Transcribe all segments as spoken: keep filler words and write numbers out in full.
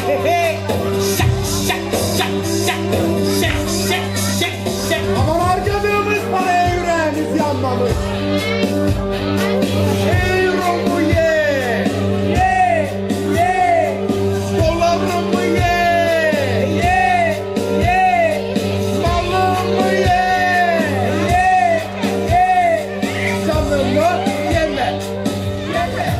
Aman harcadığımız paraya yüreğimiz yanmamış. Ey Romu ye, ye, ye. Dolarımı ye, ye, ye. Malımı ye, ye, ye. Canımı yeme, yeme.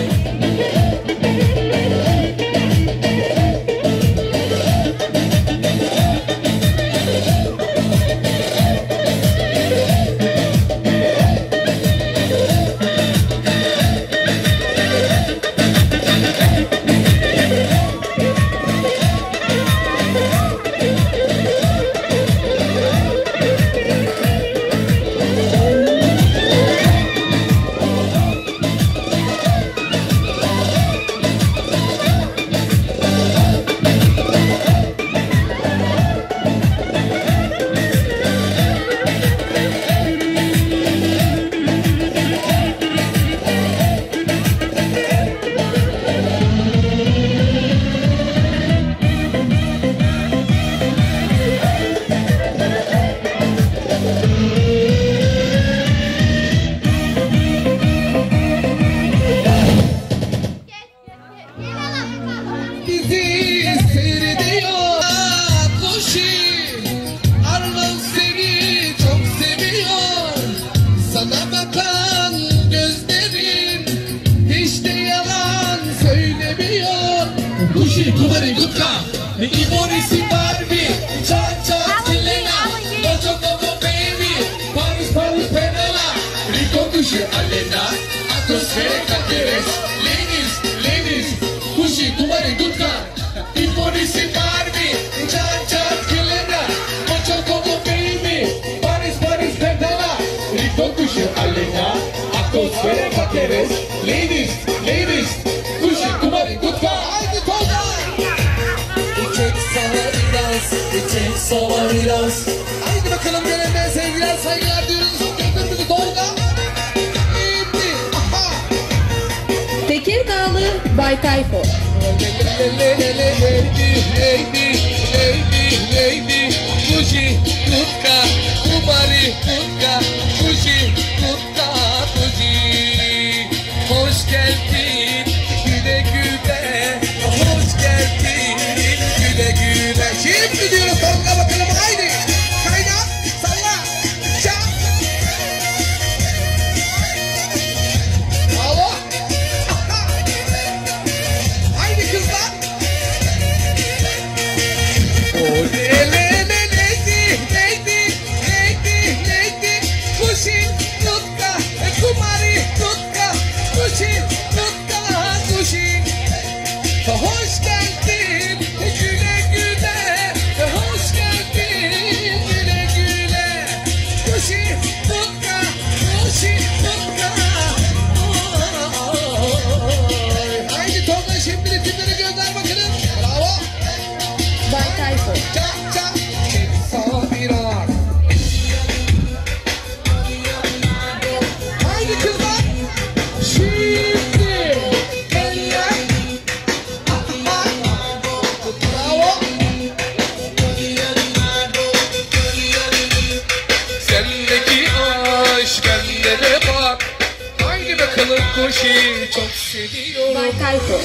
Bizi seyrediyor Kuşi, Arman seni çok seviyor. Sana bakan gözlerin hiç de yalan söylemiyor. Kuşi, Kuvari, Gutka, Iborisi, Barbie, Çak Çak, Selena, Loco Como Baby, Paris Paris Penela, Rico Kuşi, Alena, Atmosfera Cateres, Ladies, Ladies, Kuşi, Kuvari, Gutka, Iborisi, Barbie, Çak Çak, Selena, Loco Como Baby, Paris Paris Penela, Rico Kuşi, Alena, Atmosfera Cateres, Ladies, Ladies, Kuşi, Kuvari, Gutka. Haydi Tolga! İçek sana biraz, içek sana biraz. Haydi bakalım gönülden sevgiler, saygılar diyoruz. Götürdük Tolga. İndi. Aha. Tekirdağlı Bay Tayfo. Lady, lady, lady, lady, Kuşi, Gutka, Kuvari, Gutka, Kuşi, Gutka, Kuşi. Hoş geldin, güle güle, hoş geldin, güle güle. Şimdi diyoruz Tolga bakalım, haydi. Kayna, salla, çak. Bravo. Haydi kızlar. Oh, le, le, le, lady, lady, lady, lady, Kuşi, Gutka, Kuvari, Gutka, Kuşi, Gutka, Kuşi. Hoş geldin, güle güle, hoş geldin, güle güle. Kuşi, Gutka, Kuşi, Gutka. Oy. Haydi Tolga, şimdi ritimleri gönder bakalım. Bravo. Bay Tayfo. Çak çak. Sana biraz. Haydi kızlar. Şimdi. Eller. Aha. Bravo. Sendeki aşk bende de var. Haydi bakalım Kuşi, çok seviyorum. Bay Tayfo.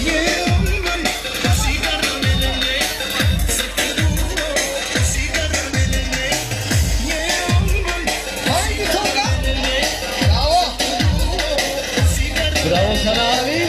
Haydi Tolga. Bravo. Bravo sana abi.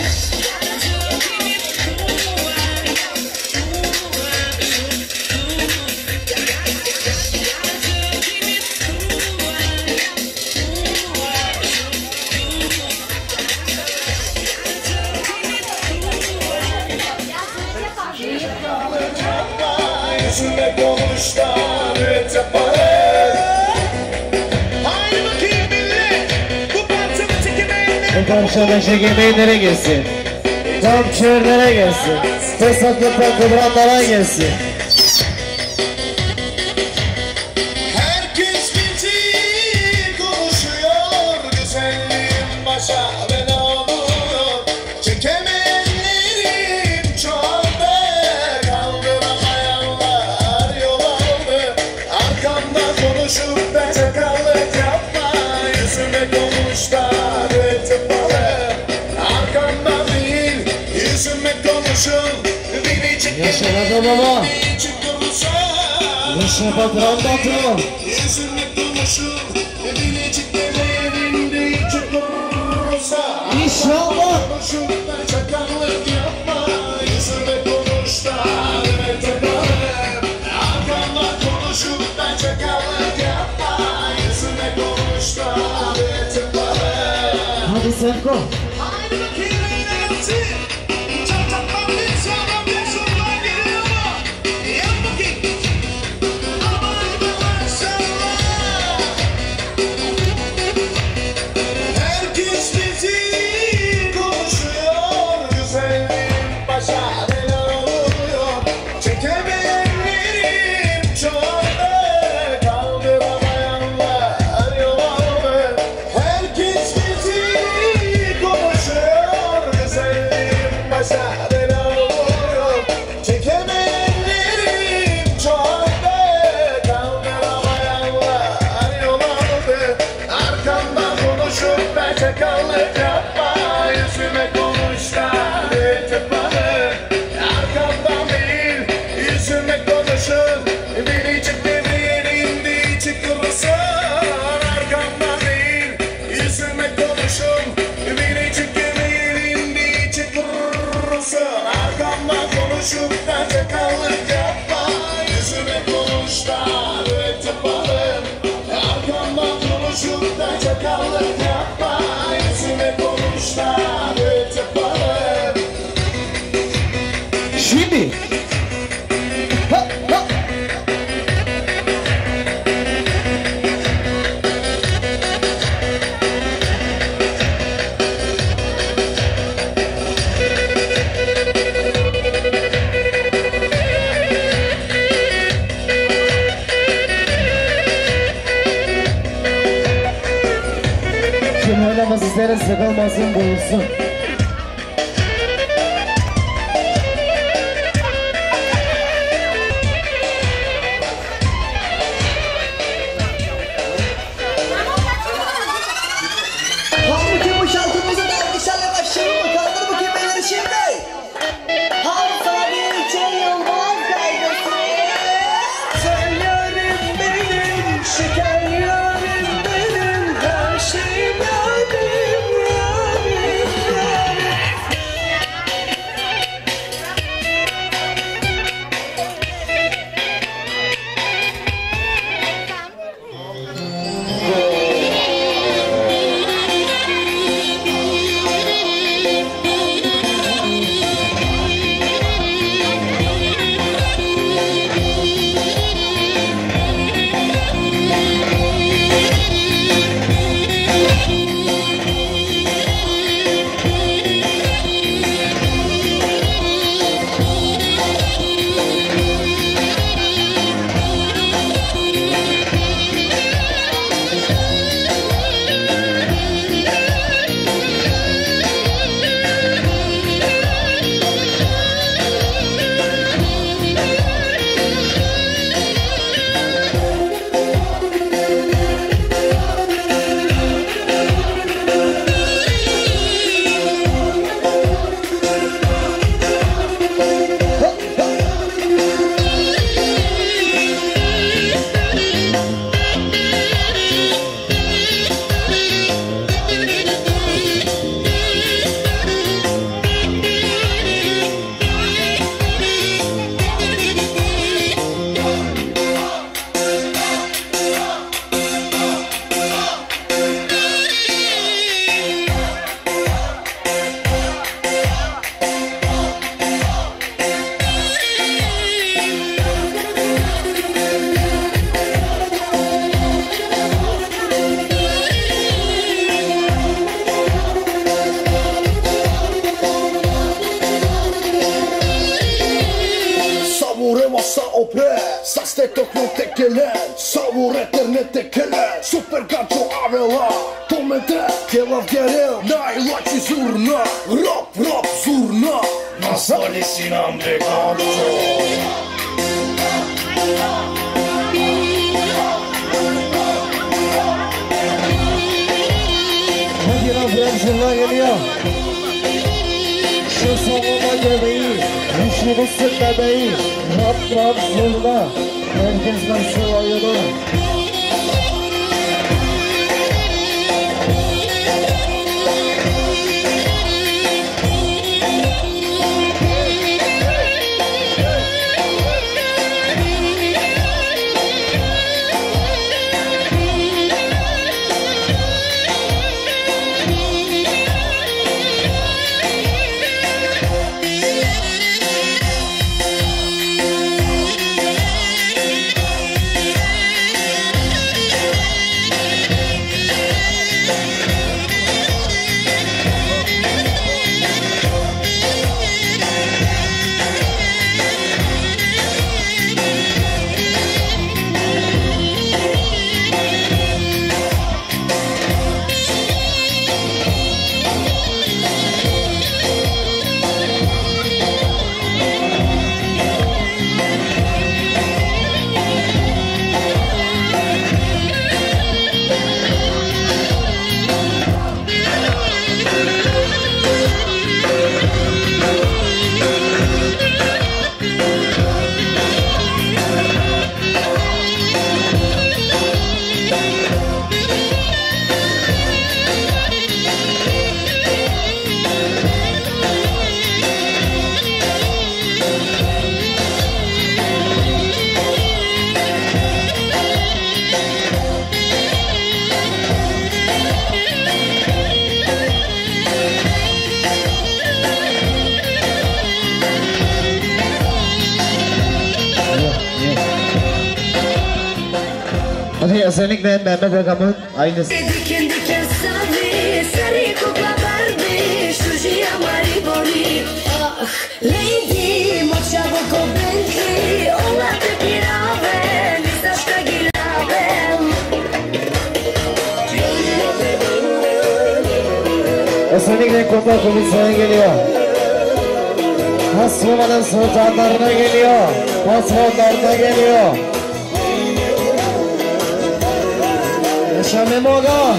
Yüzüme konuştan üreteparız. Haydi bakayım millet, bu parçamı çekime. Bu parçada çekimlere gelsin. Tam çöğürlere gelsin. Fesat yapan kıvranlara gelsin. Herkes bizi konuşuyor, güzelliğim başa bela buluyor. Çekemeyenlerim çoğaldı. Yaşa Rada baba. Yaşa patron patron. İnşallah. Hadi Sevko. Şimdi ha, ha. Kim oynamaz izlere sıkılmasın bulursun. Sa stetok non te kelen Savur eterne te kelen Super gancho avela Tome tre Kjela vjerel Na i lači zurna Rap, rap, zurna Nasali si nam de gancho Hadi lan Bremşin'la geliyor. Şu savunma göbeği Güçlü mısın bebeğim? Rap rap zurna. Herkes nasıl oyunu? Hadi Asanik ben Mehmet Akam'ın aynısı. Diken diken savi, sarı kukla Barbie, şuji amari bori. Ah, lady, moća voko Bentley, ona te pirave, ni zašta gilave. Asanik'le Kota Komisyonu geliyor. Hasromanın sultanlarına geliyor. Patronlarına geliyor. Yaşa Memo'da.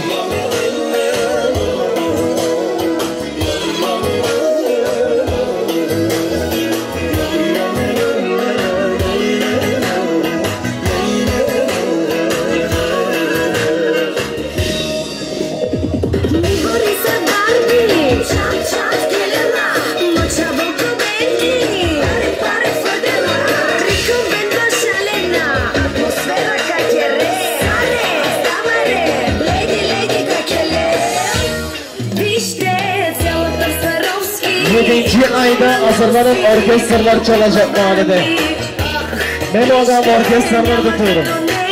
yedinci ayda hazırlanıp orkestralar çalacak mahallede. Melo'dan orkestralar tutuyorum.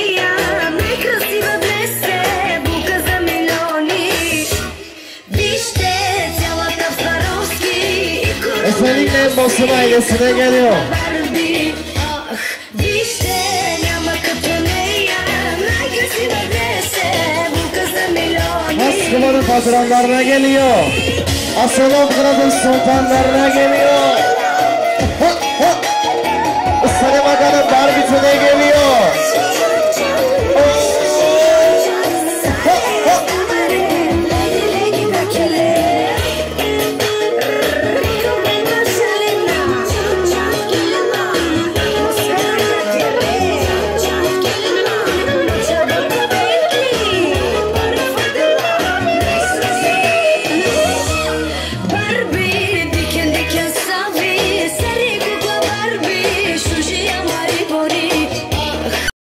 Esenlikle Bosum ailesine geliyor. Haskımanın patronlarına geliyor. Asalom Kırat'ın sultanlarına geliyor.